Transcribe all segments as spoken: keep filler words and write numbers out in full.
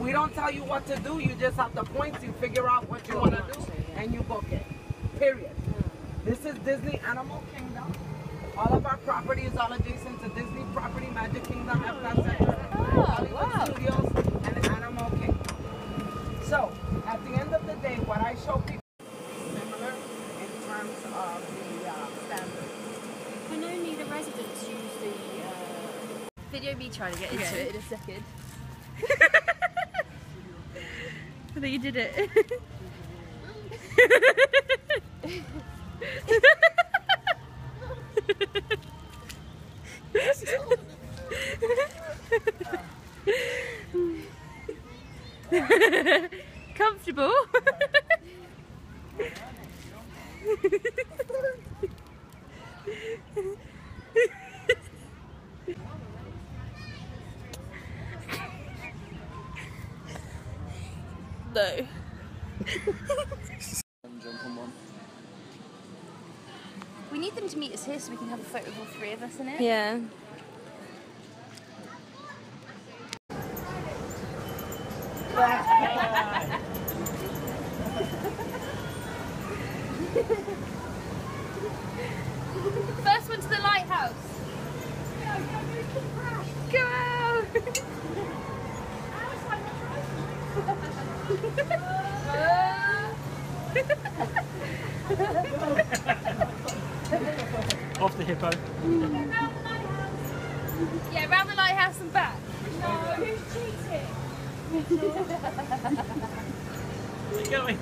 We don't tell you what to do. You just have the points. You figure out what you want to do, and you book it. Period. This is Disney Animal Kingdom. All of our property is all adjacent to Disney property, Magic Kingdom, Epcot Center, Hollywood wow. Studios, and Animal Kingdom. So, at the end of the day, what I show people is similar in terms of the uh, standards. Can only the residents use the... Uh... Video me trying to get into Okay. it in a second. I think you did it. Comfortable? No. We need them to meet us here so we can have a photo of all three of us in it. Yeah. First one to the lighthouse. Go out. Off the hippo. Yeah, round the lighthouse and back. No, who's cheating? Keep going.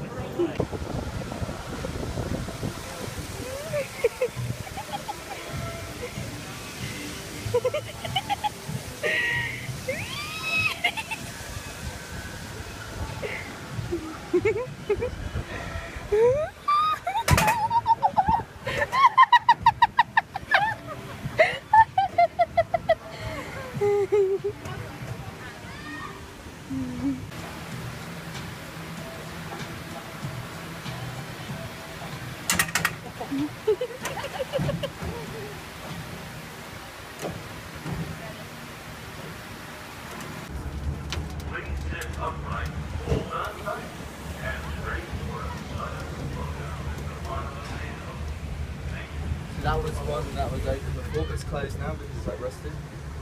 That was one that was open before, but it's closed now because it's like rusted.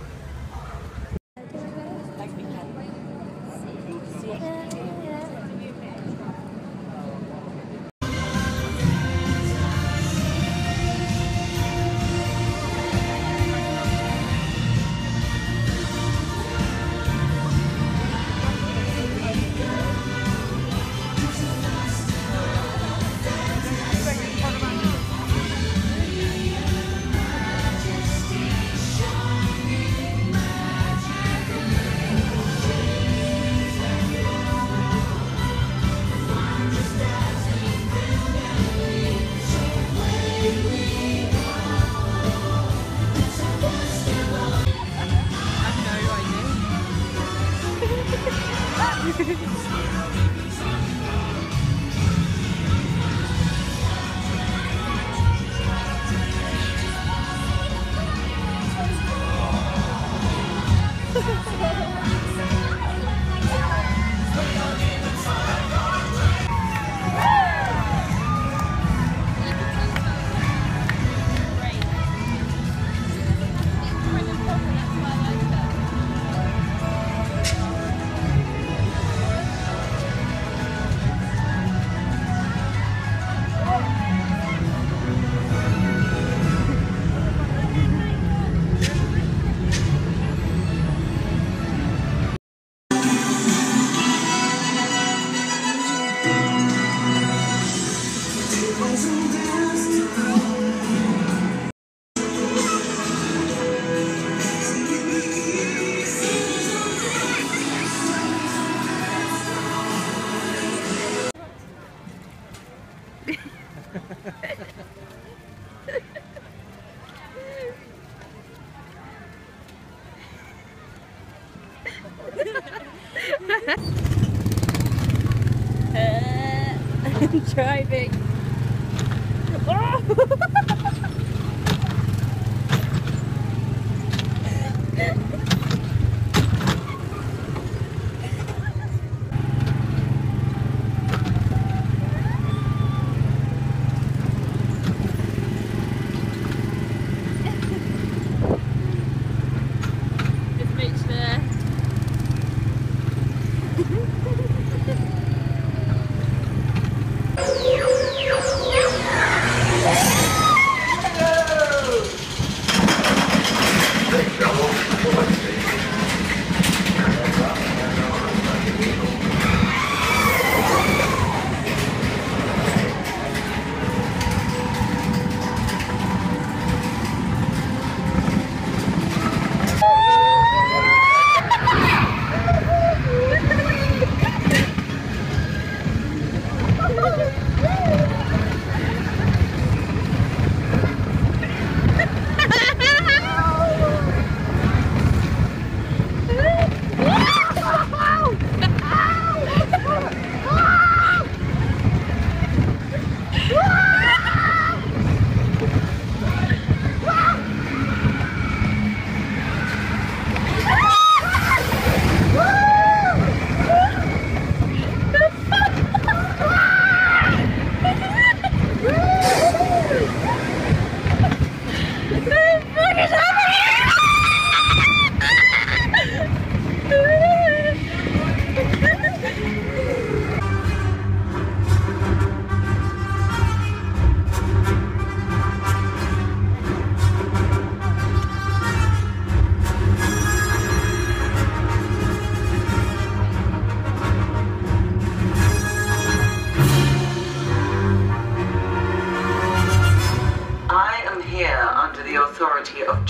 I'm driving. Oh!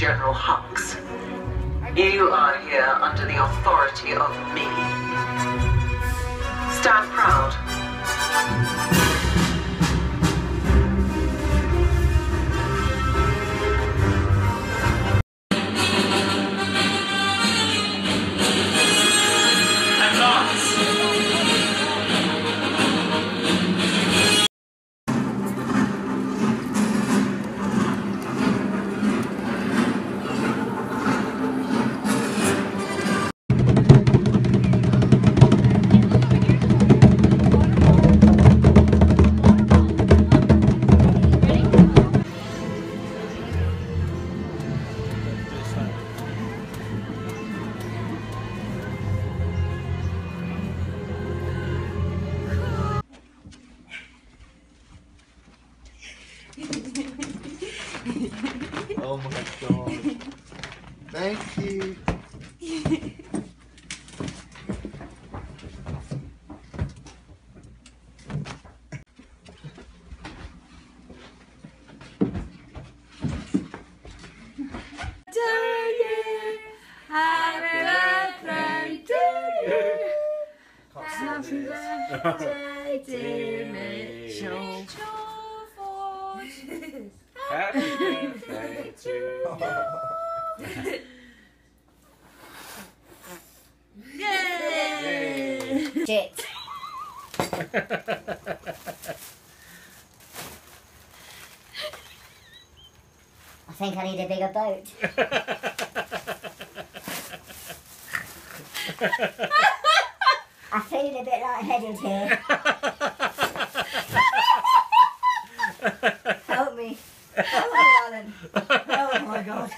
General Hux. You are here under the authority of me. Stand proud. Oh my god. Thank you. Happy birthday to you. Happy birthday, dear Mitchell. Happy birthday to you. Yay! Shit. I think I need a bigger boat. I'm feeling a bit lightheaded here. Help me. Oh, Alan. Oh my god.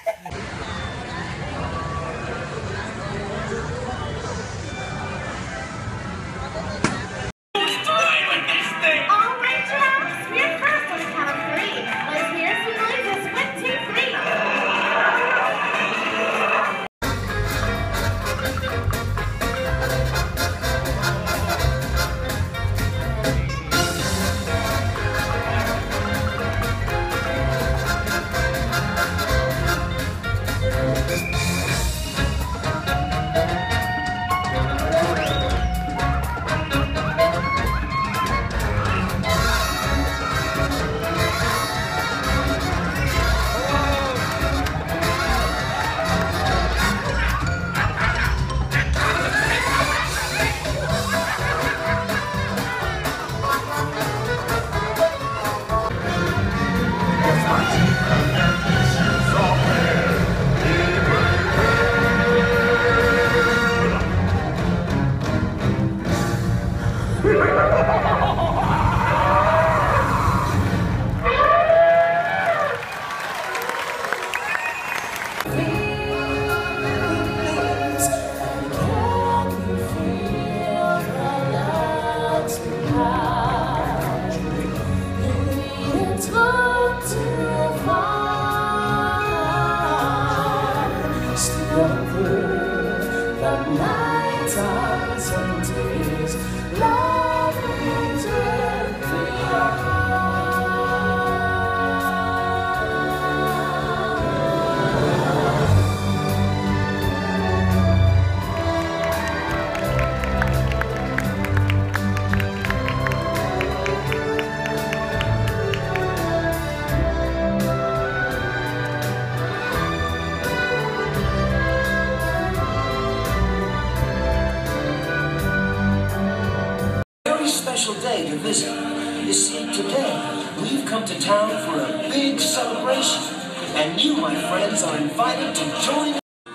Day to visit. You see, today we've come to town for a big celebration, and you, my friends, are invited to join.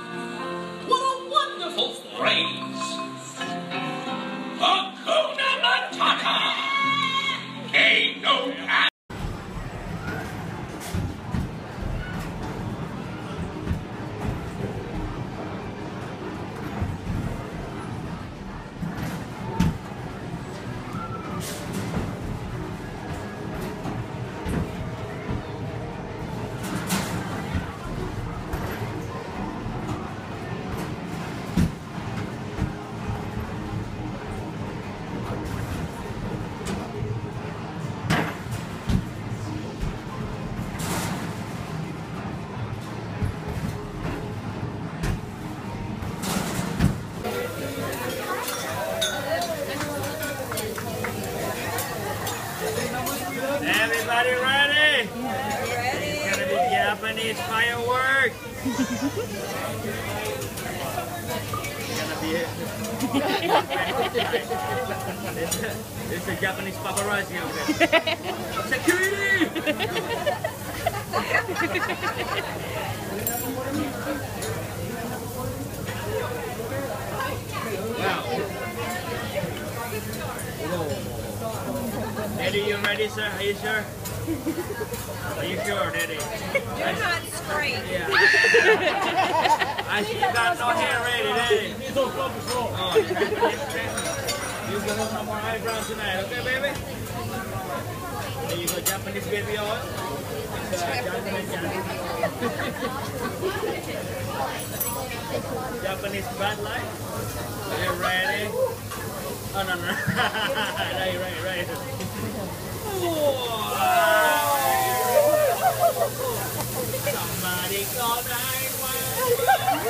What a wonderful phrase! Hakuna Matata! Ain't no is fireworks. Gonna be it. This is a Japanese paparazzi over there. Security! Wow. Daddy, you ready, sir? Are you sure? Are you sure, Daddy? You're not straight. Yeah. I see you got no hair ready, Daddy. Oh, you gonna have no more eyebrows tonight, okay, baby? There you go, Japanese baby oil. It's, uh, Japanese, Japanese bad light. Are you ready? Oh, no, no. Right, right, right. Wow. Somebody call nine one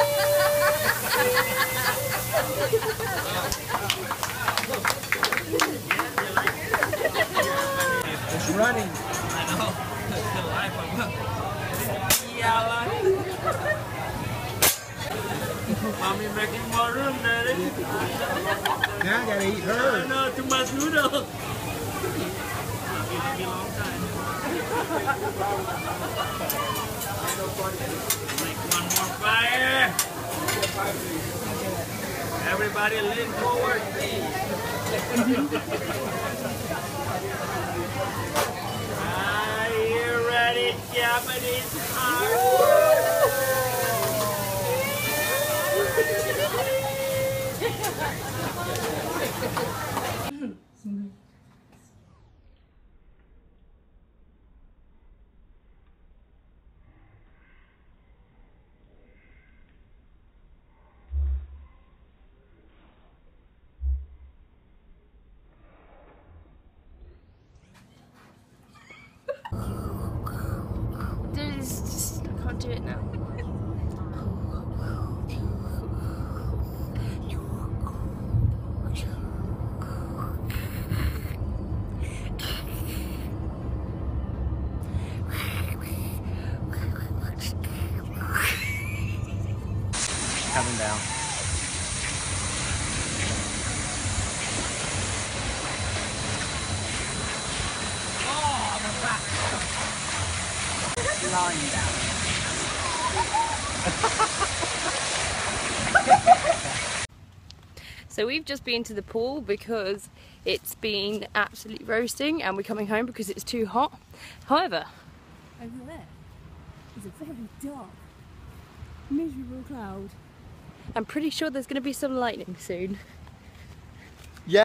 one. It's running. I know. It's still alive. Yeah, Mommy making more room, Daddy. Now I gotta eat her. Oh no, too much noodles. It'll be a long time. Make one more fire. Everybody lean forward, please. Are you ready, Japanese heart? There's just, I can't do it now. Coming down. Lying down. So we've just been to the pool because it's been absolutely roasting and we're coming home because it's too hot. However, Over there is a very dark, miserable cloud. I'm pretty sure there's going to be some lightning soon. Yeah.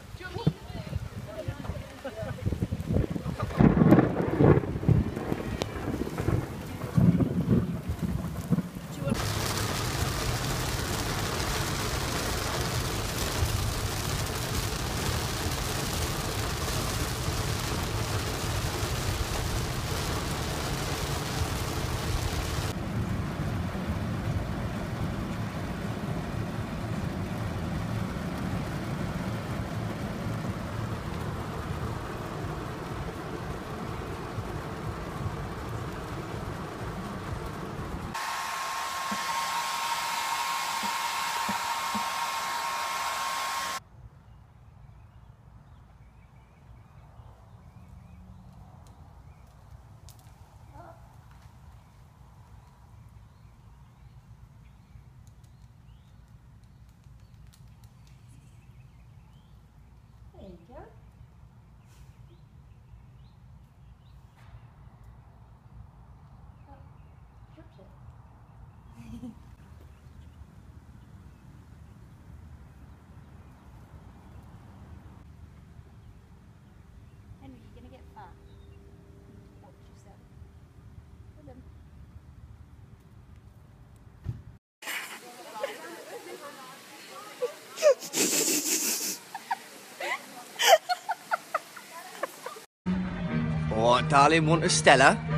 There you go. Oh, dropped it. Henry, you're gonna get fat. Watch yourself. Pull him. Alright, darling, want a Stella?